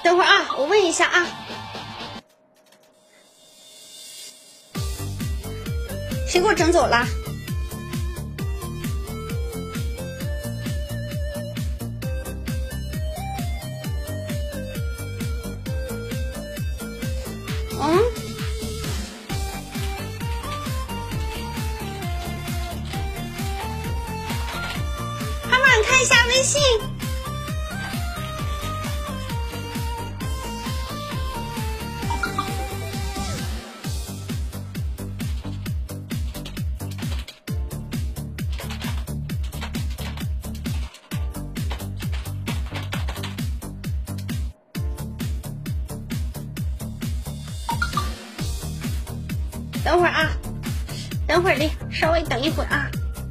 等会儿啊，我问一下啊，谁给我整走了？胖胖，你看一下微信。等会儿啊，等会儿的，稍微等一会儿啊。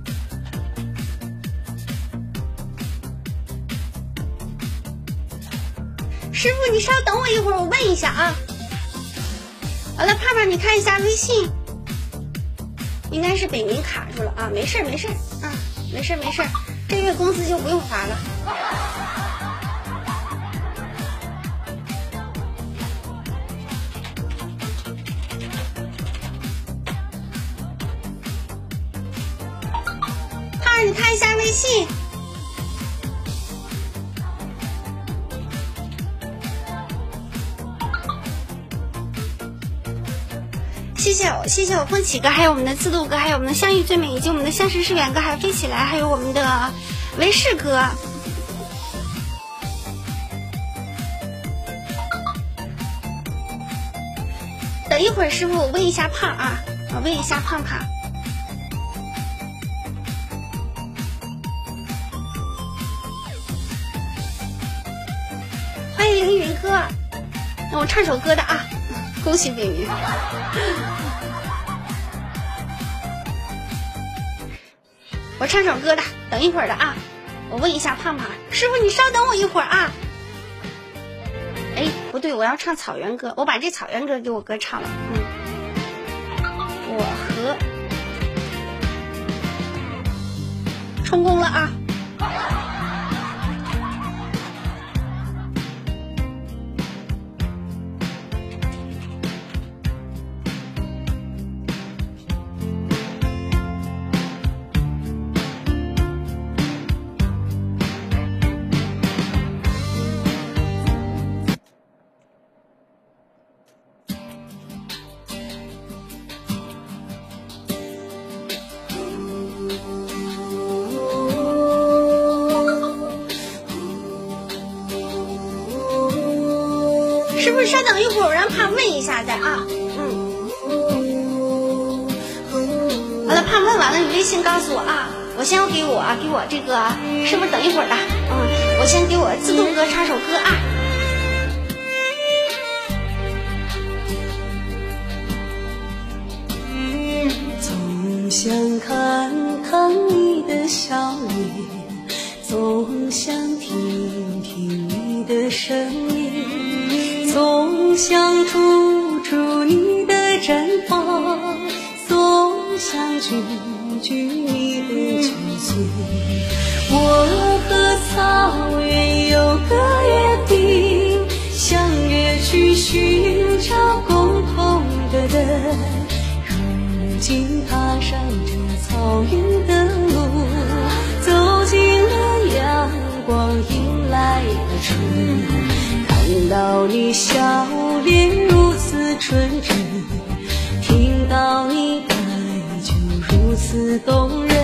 师傅，你稍等我一会儿，我问一下啊。好了，胖胖，你看一下微信，应该是北冥卡住了啊，没事没事啊，没事没事，这月工资就不用发了。你看一下微信，谢谢我风起哥，还有我们的自度哥，还有我们的相遇最美，以及我们的相识是远哥，还有飞起来，还有我们的维世哥。等一会儿，师傅，我问一下胖啊，我问一下胖胖。欢迎凌云哥，那我唱首歌的啊，恭喜北冥。我唱首歌的，等一会儿的啊，我问一下胖胖，师傅你稍等我一会儿啊。哎，不对，我要唱草原歌，我把这草原歌给我哥唱了。我和充公了啊。师傅稍等一会儿，我让胖问一下再啊。好了，胖问完了，你微信告诉我啊。我先要给我这个师傅等一会儿的，我先给我自度哥唱首歌啊。 总想看看你的笑脸，总想听听你的声音，总想捉住你的绽放，总想句句你的酒醉。我和草原有个约定，相约去寻找共同的人。如今踏上这草原的路，走进了阳光，迎来了春。看到你笑脸如此纯真，听到你爱就如此动人。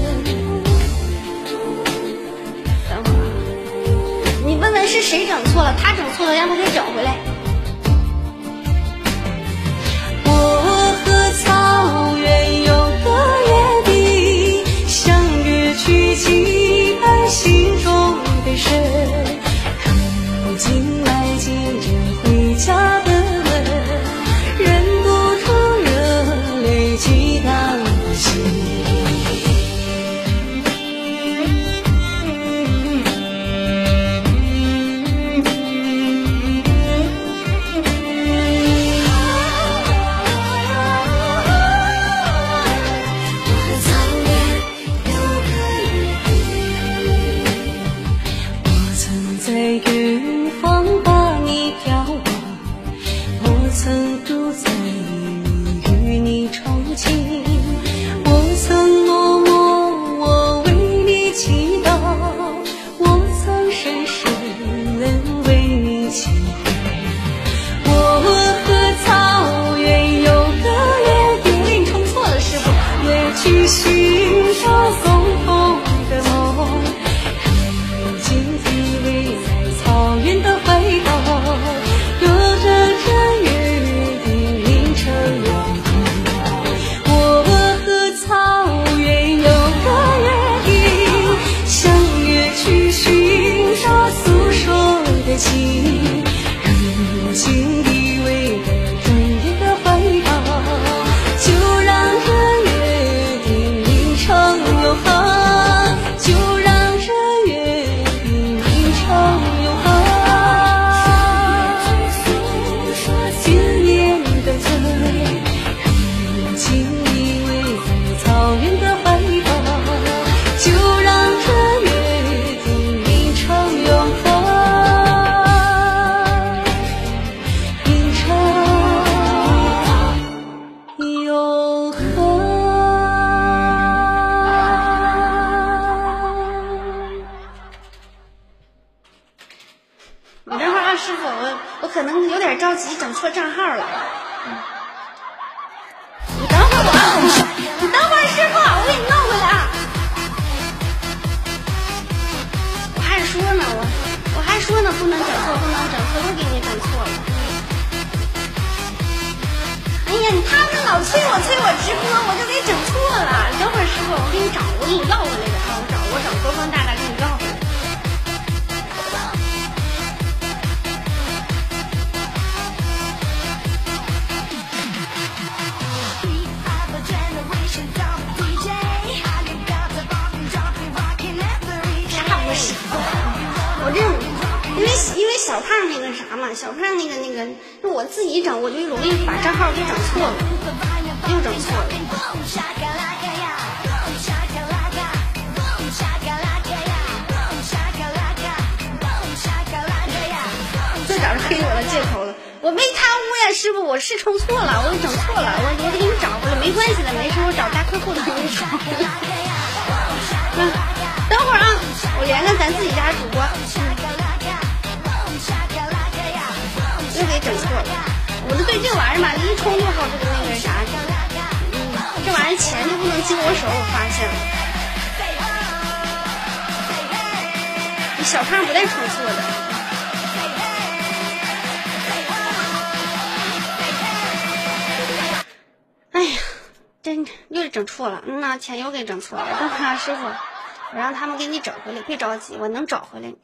等会儿，你问问是谁整错了，他整错了，让他给整回来。 我和草原有个约定，相约去羁绊心中的神。如今迈进这回家的门，忍不住热泪激荡的心。我曾在远方把你你眺望，我曾独醉与你憧憬，我曾默默我为你祈祷，我曾深深为你倾听。我和草原有个约定， 冲错了师傅， 也去寻找共同的梦，如今依偎在草原的怀抱，有着这约定成永恒。我和草原有个约定，相约去寻找诉说的情，如今依偎在人人的怀抱，就让这约定成永恒，就让这约定成永恒。思念的嘴，如今依偎在草原的怀抱，就让这约定成永恒，永恒。 你等会儿啊，师傅，我可能有点着急，整错账号了。你等会儿我啊，你等会儿师傅，我给你弄回来啊。我还说呢，不能整错，又给你整错了。哎呀，他们老催我直播，我就给整错了。等会儿师傅，我给你要回来的啊，我找多方大大给你要回来。啥不是？我这因为小胖那个啥嘛，小胖那个，就我自己整，我就容易把账号给整错了，又整错了。这找着黑我的借口了，我没贪污呀，师傅，我是充错了，我整错了，我给你找回来，没关系的，没事，我找大客户的给你找回来。等会儿啊，我连着咱自己家主播，又给整错了。我就对这玩意儿嘛，一充就好，这个那个啥，这玩意儿钱就不能经我手，我发现了。你小胖不带充错的。哎呀，真又整错了，那钱又给整错了。等会儿啊，师傅，我让他们给你整回来，别着急，我能找回来。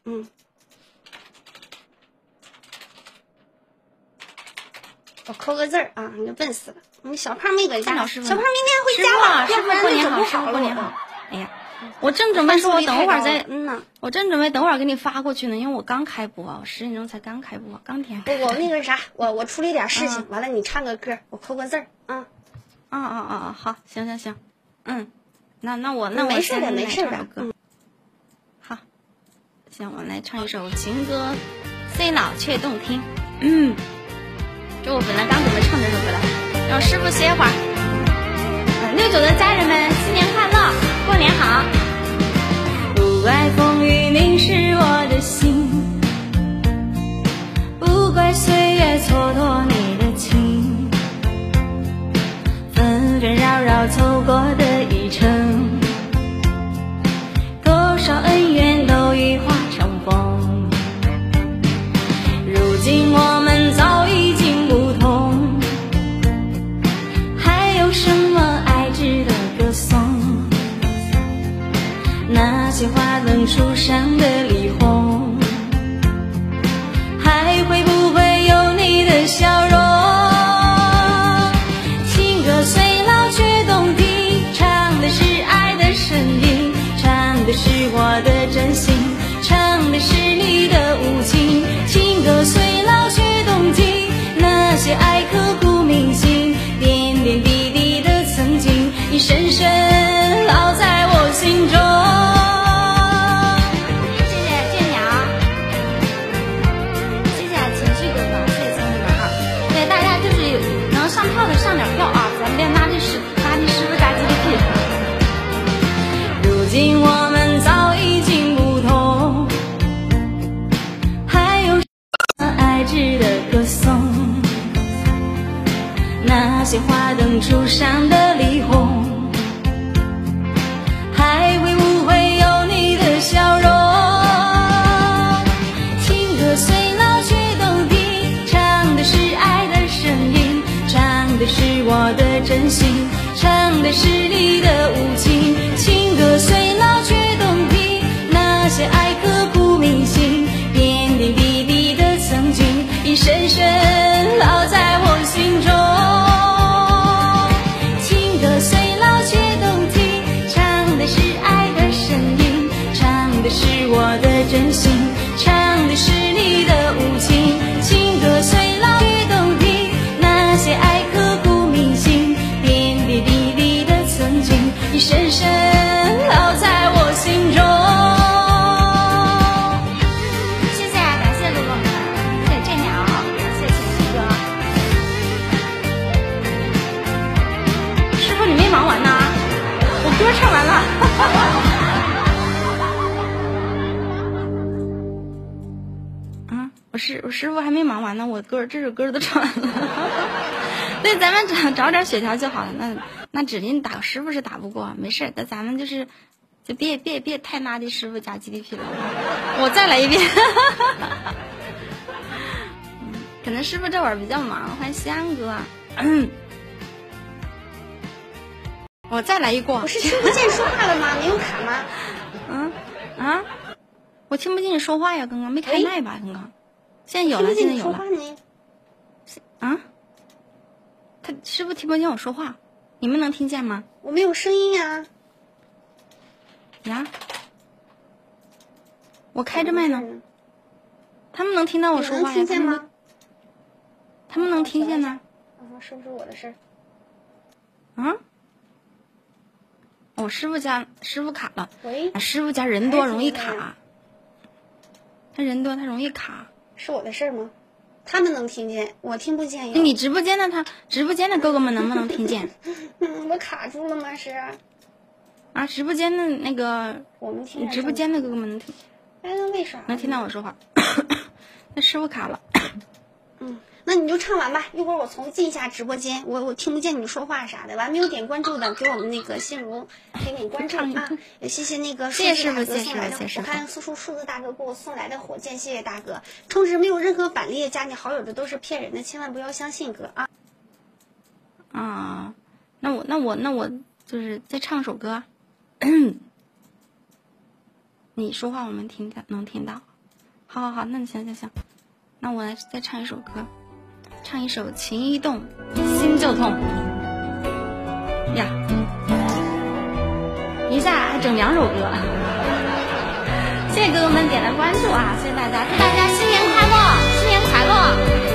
我扣个字儿啊，你就笨死了。你小胖没搁家，小胖明天回家了，要不然就整不好了。我哎呀，我正准备说，我等会儿再， 我正准备等会儿给你发过去呢，因为我刚开播，10点钟才刚开播，刚填。 我那个啥，我处理点事情，完了你唱个歌，我扣个字儿啊。 好，行，那我没事的，没事的。 好，行，我来唱一首情歌，虽老却动听。就我本来刚准备唱这首歌的，让师傅歇会儿。69的家人们，新年快乐，过年好！不怪风雨凝视我的心，不怪岁月蹉跎你的情，纷纷扰扰走过的一程，多少恩怨都已化成风。如今我们早已经不同，还有什么爱值得歌颂？那些花灯初当初伤的离红，还未误会有你的笑容。情歌虽老却动听，唱的是爱的声音，唱的是我的真心，唱的是你的无情。情歌虽老却动听，那些爱刻骨铭心，点点滴滴的曾经，已深深烙在我心中。情歌虽老却动听，唱的是爱的声音，唱的是我的真心，唱的是你的无情。情歌虽老却动听，那些爱刻骨铭心，点点滴滴的曾经，已深深烙在我心中。 谢谢，感谢哥哥们，谢谢这鸟，感谢晴晴哥。师傅你没忙完呢，我歌唱完了。我师傅还没忙完呢，我这首歌都唱完了。对，咱们找点血条就好了。那指定打师傅是打不过，没事。那咱们就别太拉低师傅加 GDP 了。我再来一遍。可能师傅这会儿比较忙，欢迎西安哥。我再来一过。 我是听不见说话了吗？没有卡吗？ 我听不见你说话呀，刚刚没开麦吧？刚刚，现在有了，现在有了。他师傅听不见我说话，你们能听见吗？ 我没有声音呀。 呀，我开着麦呢。他们能听到我说话呀？ 能听见吗？ 他们能听见呢。 是不是我的事？ 我师傅卡了。 喂， 师傅家人多容易卡。他人多他容易卡。 是我的事吗？他们能听见，我听不见。 你直播间的直播间的哥哥们能不能听见？ 我卡住了吗？是啊，直播间的那个， 我们听。 直播间的哥哥们能听。 那为啥？ 能听到我说话。那师傅卡了。 那你就唱完吧，一会儿我重进一下直播间，我听不见你说话啥的。完没有点关注的，给我们那个心如给你关注啊！也谢谢那个谢谢师傅， 谢谢大哥，我看数字大哥给我送来的火箭，谢谢大哥。充值没有任何返利，加你好友的都是骗人的，千万不要相信哥啊！ 那我就是再唱首歌。你说话我们能听到。好，那行，那我来再唱一首歌。唱一首情一动心就痛呀，一下还整2首歌。谢谢哥哥们点的关注啊，谢谢大家，祝大家新年快乐，新年快乐。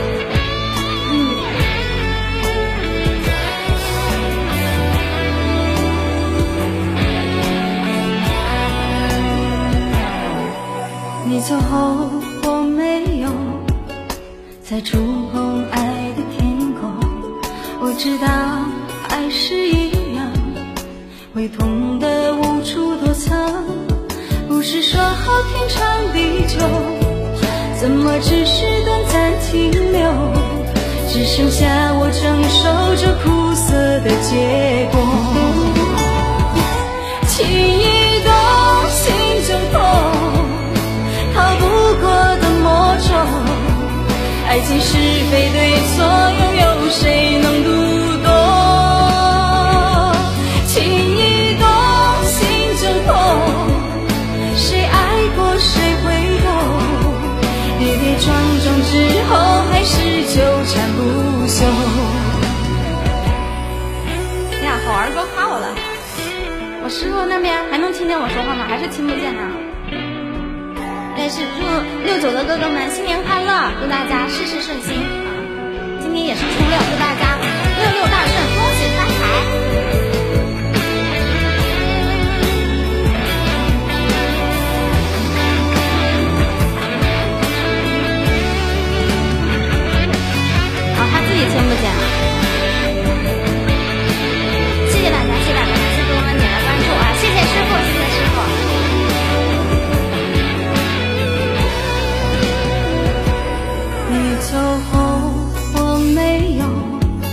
你走后我没有再触碰爱的天空，我知道爱是一样会痛得无处躲藏，不是说好天长地久，怎么只是短暂停留，只剩下我承受着苦涩的结果。情一动心就痛，逃不过的魔咒，爱情是非对错，又有谁能读懂？情一动心就痛，谁爱过谁会懂？跌跌撞撞之后，还是纠缠不休。 呀，好儿歌夸我了。我师傅那边还能听见我说话吗？还是听不见呢？但是祝69的哥哥们新年快乐，祝大家事事顺心。今天也是初6，祝大家66大顺，恭喜发财。他自己听不见了。谢谢大家，谢谢大家，谢谢哥哥们点的关注啊！谢谢师傅，谢谢师傅。 你走后我没有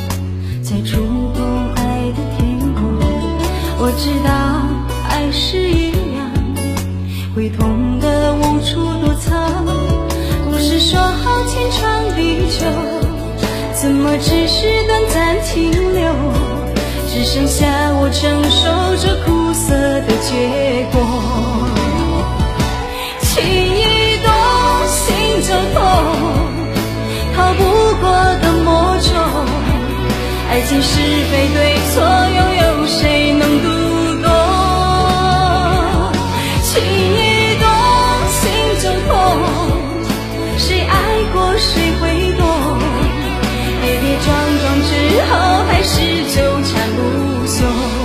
只是短暂停留，只剩下我承受着苦涩的结果。情一动心就痛，逃不过的魔咒，爱情是非对错，又有谁能读懂？情一动心就痛，谁爱过谁会懂？跌跌撞撞之后，还是纠缠不休。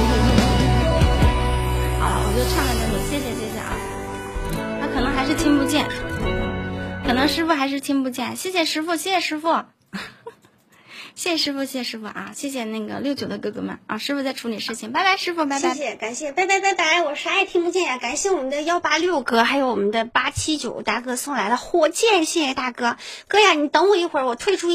好了，我就唱到这里，谢谢啊。他可能还是听不见，可能师傅还是听不见。谢谢师傅，谢谢师傅。谢谢师傅，谢谢师傅啊！谢谢那个69的哥哥们啊！师傅在处理事情，拜拜，师傅，拜拜。 谢谢，感谢，拜拜拜拜！我啥也听不见呀！感谢我们的186哥，还有我们的879大哥送来的火箭，谢谢大哥。哥呀，你等我一会儿，我退出。